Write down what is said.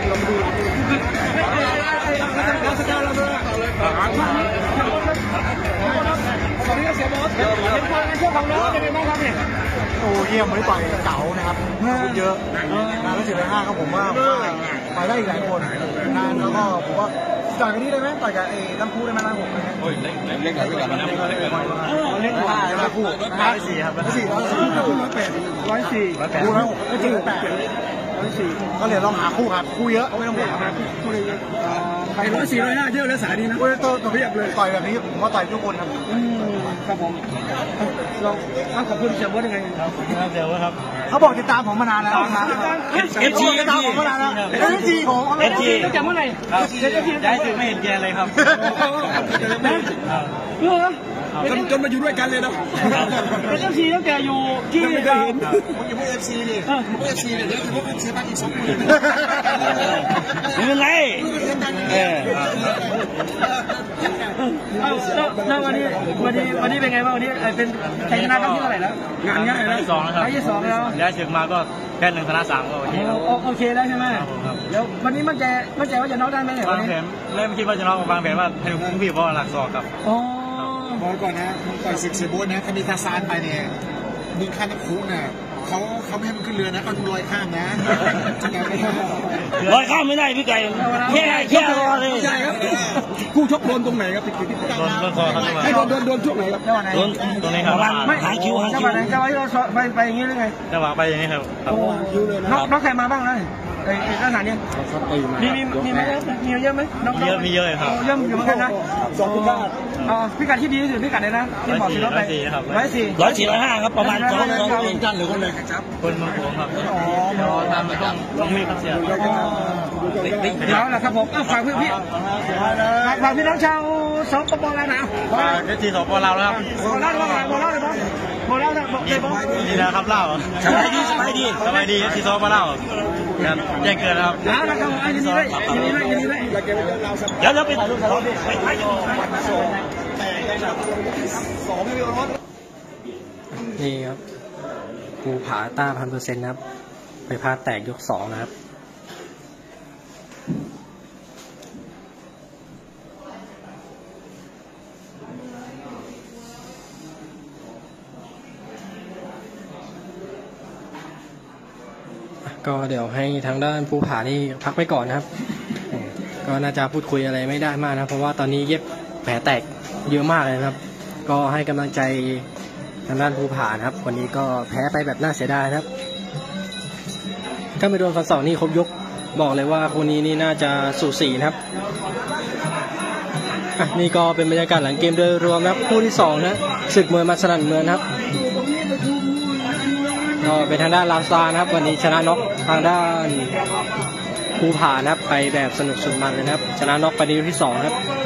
ลองดูเราสกาเราเลยสวัสดีครับเสียบอสเป็นความในช่วงของน้องเป็นไงบ้างครับเนี่ยโอ้เยี่ยมไม่ต่อยเก๋านะครับเยอะนะแล้ว405ครับผมว่าไปได้อีกหลายคนนะแล้วก็ผมว่าต่อยกันนี่ได้ไหมต่อยกับไอ้ลำพูได้ไหมล่ะผมโอ้ยเล่นกันด้วยกันนะเล่นกันลำพู104ครับ104ดูแล้วไม่จริง104ก็เลยลองหาคู่ครับคู่เยอะไม่ต้องพูดหาคู่เลยไป104 105เยอะแล้วสายดีนะโอ้ยตัวเพียบเลยต่อยแบบนี้ผมว่าต่อยทุกคนครับครับผมเราขอบคุณเสียบดยังไงครับเสียบดครับเขาบอกติดตามผมมานานแล้วFGติดตามผมมานานแล้วFGของFGตั้งแต่เมื่อไหร่ย้ายถึงไม่เห็นแกเลยครับจนมาอยู่ด้วยกันเลยนะเป็นFGตั้งแต่อยู่ที่ผมอยู่พวกFGนี่พวกFGเนี่ยเดี๋ยวพวกเชฟบ้านอีก2 คนเป็นไรแล้ววันนี้เป็นไงบ้างวันนี้เป็นชัยชนะครั้งที่เท่าไหร่แล้วงานง่ายนะ2แล้วครับที่2แล้วย้ายถึงมาก็แค่1 ชนะ 3ก็โอเคโอเคแล้วใช่ไหมแล้ววันนี้มั่นใจว่าจะน็อกได้ไหมวางแผนไม่คิดว่าจะน็อกวางแผนว่าให้คุ้มพี่เพราะหลักศอกครับบอกก่อนนะต่อย10 เสียโบ๊ทนะคณิตาซานไปเนี่ยมึงขั้นนักคุกเนี่ยเขาไม่ให้มันขึ้นเรือนะเขาต้องลอยข้ามนะลอยข้ามไม่ได้พี่ไก่แค่รอเลยใช่ครับคู่ชกโดนตรงไหนครับพี่โดนคอครับโดนช่วงไหนครับโดนตรงนี้ครับหางคิวจังหวะที่เราไปอย่างนี้หรือไงจังหวะไปอย่างนี้ครับน้องใครมาบ้างเลยไอ้ลักษณะนี้มีเยอะไหมมีเยอะครับเยอะอยู่เหมือนกันนะพิกัดที่ดีที่สุดพิกัดเลยนะที่บอกที่รถไป 104 105ครับประมาณ2 กันหรือคนเลยครับคนเมืองหลวงครับทำต้องมีครับเสียแล้วแหละครับผมฝากพี่น้องชาวสปป.ลาวนะที่สปป.ลาวนะครับบอกเล่าเลยบอกนี่นะครับเล่าสบายดีที่สปป.ลาวแจ้งเกิดครับแล้วนะครับยินดีเลยเดี๋ยวไปถ่ายรูปนี่ครับภูผาต้า1,000%นะครับไปพาแตกยก2นะครับก็เดี๋ยวให้ทางด้านภูผานี่พักไปก่อนนะครับก็น่าจะพูดคุยอะไรไม่ได้มากนะเพราะว่าตอนนี้เย็บแผลแตกเยอะมากเลยนะครับก็ให้กำลังใจทางด้านภูผานะครับวันนี้ก็แพ้ไปแบบน่าเสียดายนะครับถ้าไม่โดนฟันศอกนี่ครบยกบอกเลยว่าคนนี้นี่น่าจะสูสีนะครับนี่ก็เป็นบรรยากาศหลังเกมโดยรวมนะครับคู่ที่2นะศึกมวยมัสลั่นเมืองครับก็เป็นทางด้านลาวซานะครับวันนี้ชนะน็อกทางด้านภูผานะครับไปแบบสนุกสุดมันเลยนะครับชนะน็อกไปในยกที่2ครับ